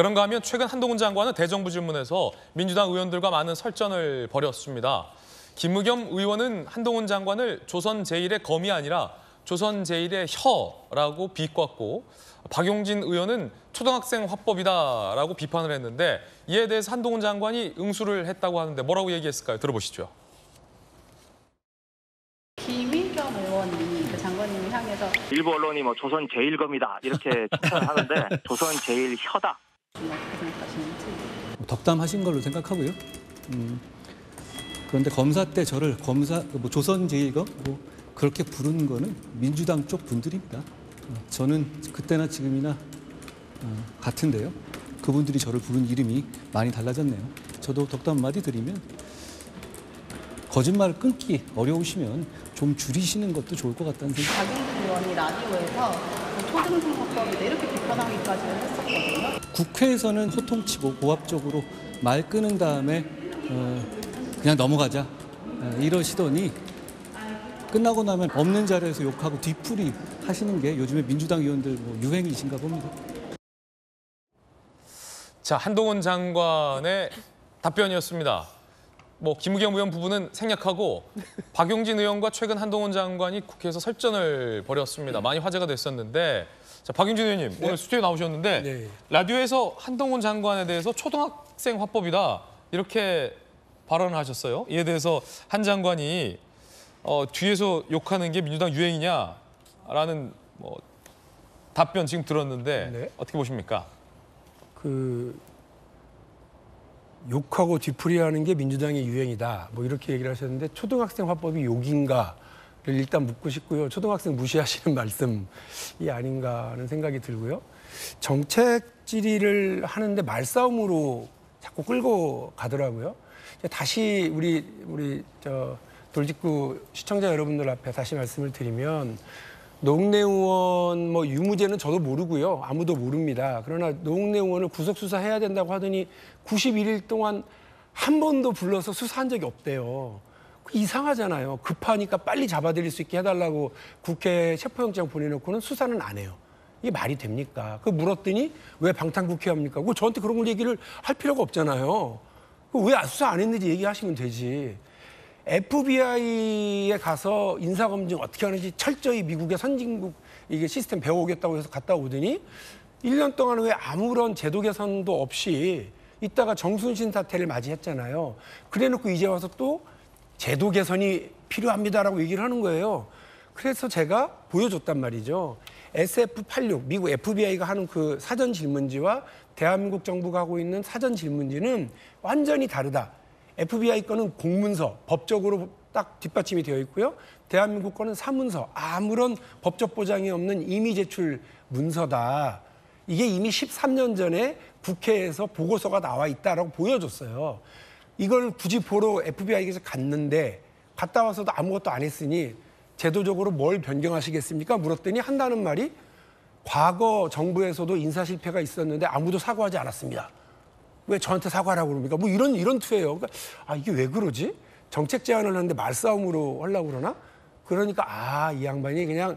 그런가 하면 최근 한동훈 장관은 대정부 질문에서 민주당 의원들과 많은 설전을 벌였습니다. 김의겸 의원은 한동훈 장관을 조선 제1의 검이 아니라 조선 제1의 혀라고 비꼬았고, 박용진 의원은 초등학생 화법이다라고 비판을 했는데, 이에 대해서 한동훈 장관이 응수를 했다고 하는데 뭐라고 얘기했을까요? 들어보시죠. 김의겸 의원이 그 장관님을 향해서 일부 언론이 뭐 조선 제1검이다 이렇게 칭찬을 하는데 조선 제1혀다. 어떻게 생각하시는지. 덕담하신 걸로 생각하고요. 그런데 검사 때 저를 조선 제1검 그렇게 부르는 거는 민주당 쪽 분들입니다. 저는 그때나 지금이나 같은데요. 그분들이 저를 부른 이름이 많이 달라졌네요. 저도 덕담 한마디 드리면 거짓말을 끊기 어려우시면 좀 줄이시는 것도 좋을 것 같다는 생각. 박용진 의원이 라디오에서 초등생 화법이다 이렇게 비판하기까지는 했었거든요. 국회에서는 소통치고 고압적으로 말 끊은 다음에 그냥 넘어가자 이러시더니 끝나고 나면 없는 자리에서 욕하고 뒤풀이 하시는 게 요즘에 민주당 의원들 유행이신가 봅니다. 자, 한동훈 장관의 답변이었습니다. 김의겸 의원 부분은 생략하고 박용진 의원과 최근 한동훈 장관이 국회에서 설전을 벌였습니다. 많이 화제가 됐었는데, 자, 박용진 의원님 오늘 스튜디오에 나오셨는데 라디오에서 한동훈 장관에 대해서 초등학생 화법이다 이렇게 발언을 하셨어요. 이에 대해서 한 장관이 뒤에서 욕하는 게 민주당 유행이냐라는 답변 지금 들었는데 어떻게 보십니까? 욕하고 뒤풀이하는 게 민주당의 유행이다. 이렇게 얘기를 하셨는데 초등학생 화법이 욕인가를 일단 묻고 싶고요. 초등학생 무시하시는 말씀이 아닌가 하는 생각이 들고요. 정책 질의를 하는데 말싸움으로 자꾸 끌고 가더라고요. 다시 우리 돌직구 시청자 여러분들 앞에 다시 말씀을 드리면 노웅래 의원 유무죄는 저도 모르고요. 아무도 모릅니다. 그러나 노웅래 의원을 구속 수사해야 된다고 하더니 91일 동안 한 번도 불러서 수사한 적이 없대요. 이상하잖아요. 급하니까 빨리 잡아들일 수 있게 해달라고 국회 체포영장 보내놓고는 수사는 안 해요. 이게 말이 됩니까? 물었더니 왜 방탄국회합니까? 저한테 그런 걸 얘기를 할 필요가 없잖아요. 왜 수사 안 했는지 얘기하시면 되지. FBI에 가서 인사검증 어떻게 하는지 철저히 미국의 선진국 이게 시스템 배워오겠다고 해서 갔다 오더니 1년 동안 왜 아무런 제도 개선도 없이 있다가 정순신 사태를 맞이했잖아요. 그래놓고 이제 와서 또 제도 개선이 필요합니다라고 얘기를 하는 거예요. 그래서 제가 보여줬단 말이죠. SF86 미국 FBI가 하는 그 사전 질문지와 대한민국 정부가 하고 있는 사전 질문지는 완전히 다르다. FBI 거는 공문서, 법적으로 딱 뒷받침이 되어 있고요. 대한민국 거는 사문서, 아무런 법적 보장이 없는 이미 제출 문서다. 이게 이미 13년 전에 국회에서 보고서가 나와 있다라고 보여줬어요. 이걸 굳이 보러 FBI에서 갔는데 갔다 와서도 아무것도 안 했으니 제도적으로 뭘 변경하시겠습니까? 물었더니 한다는 말이 과거 정부에서도 인사 실패가 있었는데 아무도 사과하지 않았습니다. 왜 저한테 사과하라고 그럽니까? 이런 투예요. 그러니까 이게 왜 그러지? 정책 제안을 하는데 말싸움으로 하려고 그러나? 그러니까 이 양반이 그냥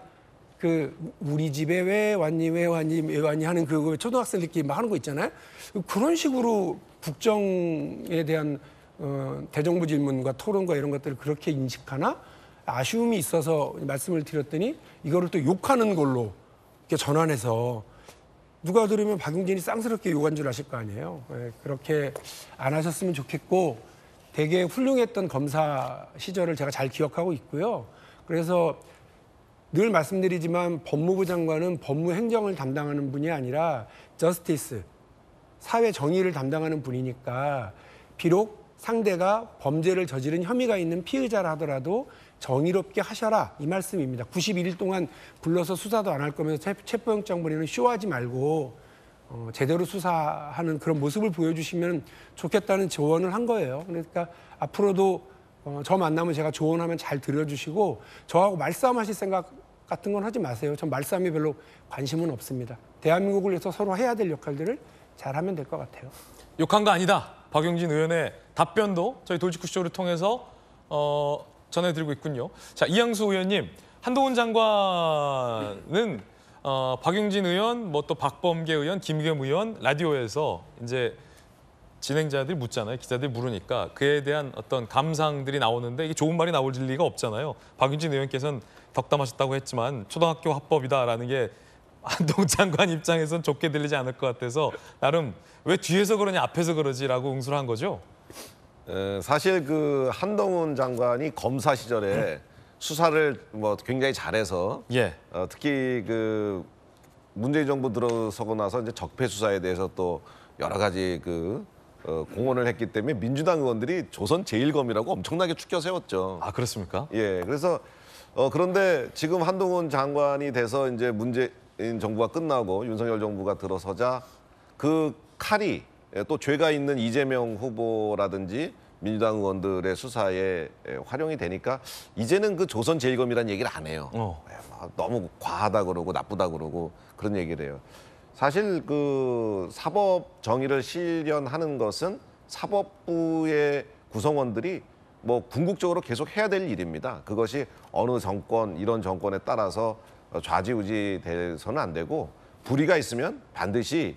우리 집에 왜 왔니 하는 초등학생들끼리 막 하는 거 있잖아요. 그런 식으로 국정에 대한 대정부 질문과 토론과 이런 것들을 그렇게 인식하나? 아쉬움이 있어서 말씀을 드렸더니 이거를 또 욕하는 걸로 이렇게 전환해서 누가 들으면 박용진이 쌍스럽게 욕한 줄 아실 거 아니에요. 그렇게 안 하셨으면 좋겠고 되게 훌륭했던 검사 시절을 제가 잘 기억하고 있고요. 그래서 늘 말씀드리지만 법무부 장관은 법무행정을 담당하는 분이 아니라 저스티스, 사회 정의를 담당하는 분이니까 비록 상대가 범죄를 저지른 혐의가 있는 피의자라 하더라도 정의롭게 하셔라 이 말씀입니다. 91일 동안 불러서 수사도 안 할 거면서 체포영장 보내는 쇼하지 말고 제대로 수사하는 그런 모습을 보여주시면 좋겠다는 조언을 한 거예요. 그러니까 앞으로도 저 만나면 제가 조언하면 잘 들어주시고 저하고 말싸움하실 생각 같은 건 하지 마세요. 전 말싸움에 별로 관심은 없습니다. 대한민국을 위해서 서로 해야 될 역할들을 잘하면 될 것 같아요. 욕한 거 아니다. 박용진 의원의 답변도 저희 돌직구 쇼를 통해서 전해드리고 있군요. 자, 이양수 의원님, 한동훈 장관은 박용진 의원, 뭐 또 박범계 의원, 김의겸 의원 라디오에서 이제 진행자들이 묻잖아요. 기자들이 물으니까 그에 대한 어떤 감상들이 나오는데 이게 좋은 말이 나올 리가 없잖아요. 박용진 의원께서는 덕담하셨다고 했지만 초등학교 합법이다라는 게 한동훈 장관 입장에선 좋게 들리지 않을 것 같아서 나름 왜 뒤에서 그러냐 앞에서 그러지라고 응수를 한 거죠. 사실 그 한동훈 장관이 검사 시절에 수사를 뭐 굉장히 잘해서 예. 특히 그 문재인 정부 들어서고 나서 이제 적폐 수사에 대해서 또 여러 가지 공헌을 했기 때문에 민주당 의원들이 조선 제일검이라고 엄청나게 추켜 세웠죠. 아 그렇습니까? 예, 그래서 그런데 지금 한동훈 장관이 돼서 이제 문재인 정부가 끝나고 윤석열 정부가 들어서자 그 칼이 또 죄가 있는 이재명 후보라든지 민주당 의원들의 수사에 활용이 되니까 이제는 그 조선 제일검이라는 얘기를 안 해요. 너무 과하다 그러고 나쁘다 그러고 그런 얘기를 해요. 사실 그 사법 정의를 실현하는 것은 사법부의 구성원들이 뭐 궁극적으로 계속 해야 될 일입니다. 그것이 어느 정권, 이런 정권에 따라서 좌지우지 돼서는 안 되고 불의가 있으면 반드시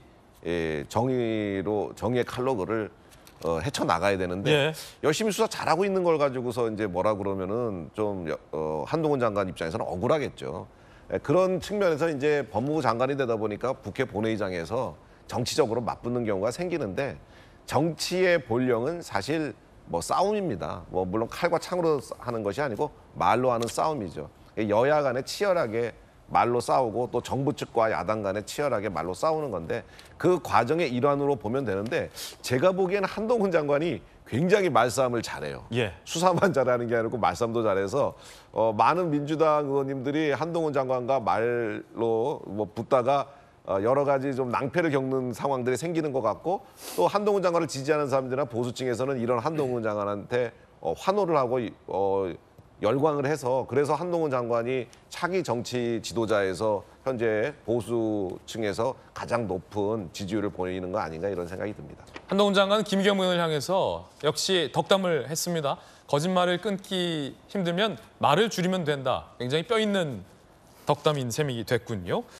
정의의 칼로 그를 헤쳐 나가야 되는데 예. 열심히 수사 잘하고 있는 걸 가지고서 이제 뭐라 그러면은 좀 한동훈 장관 입장에서는 억울하겠죠. 그런 측면에서 이제 법무부 장관이 되다 보니까 국회 본회의장에서 정치적으로 맞붙는 경우가 생기는데 정치의 본령은 사실 뭐 싸움입니다. 뭐 물론 칼과 창으로 하는 것이 아니고 말로 하는 싸움이죠. 여야 간에 치열하게 말로 싸우고 또 정부 측과 야당 간에 치열하게 말로 싸우는 건데 그 과정의 일환으로 보면 되는데 제가 보기에는 한동훈 장관이 굉장히 말싸움을 잘해요. 예. 수사만 잘하는 게 아니고 말싸움도 잘해서 많은 민주당 의원님들이 한동훈 장관과 말로 뭐 붙다가 여러 가지 좀 낭패를 겪는 상황들이 생기는 것 같고 또 한동훈 장관을 지지하는 사람들이나 보수층에서는 이런 한동훈 장관한테 환호를 하고 열광을 해서 그래서 한동훈 장관이 차기 정치 지도자에서 현재 보수층에서 가장 높은 지지율을 보이는 거 아닌가 이런 생각이 듭니다. 한동훈 장관은 김의겸 의원을 향해서 역시 덕담을 했습니다. 거짓말을 끊기 힘들면 말을 줄이면 된다. 굉장히 뼈 있는 덕담인 셈이 됐군요.